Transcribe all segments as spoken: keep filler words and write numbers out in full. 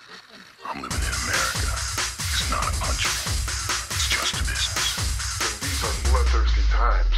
I'm living in America. It's not a country. It's just a business. And these are bloodthirsty times.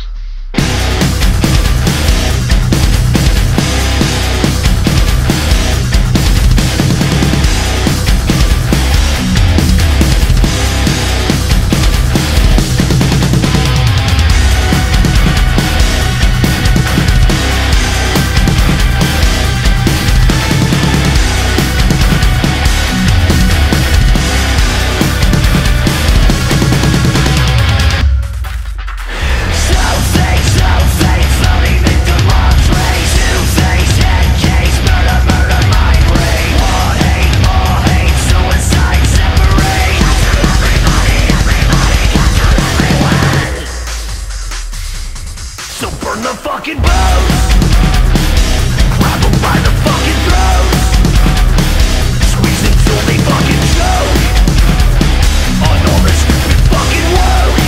So burn the fucking boats, grab them by the fucking throats, squeeze until they fucking choke on all this stupid fucking woke.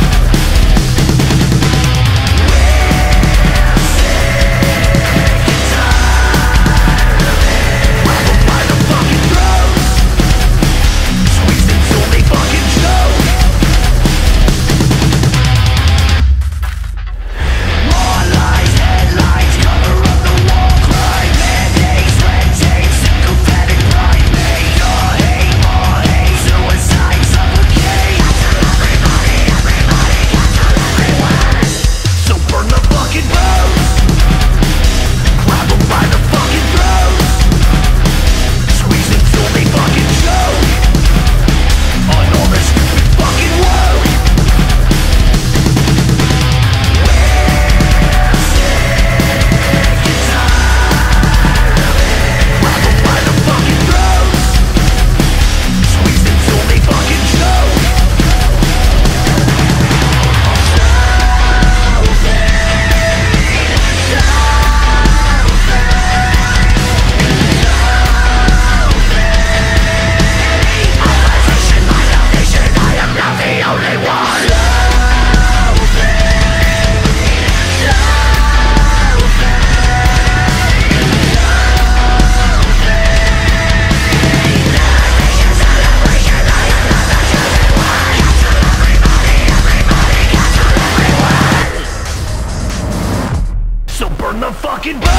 We're sick and tired of it. Grab them by the fucking throats, squeeze until they fucking choke. So burn the fucking boat.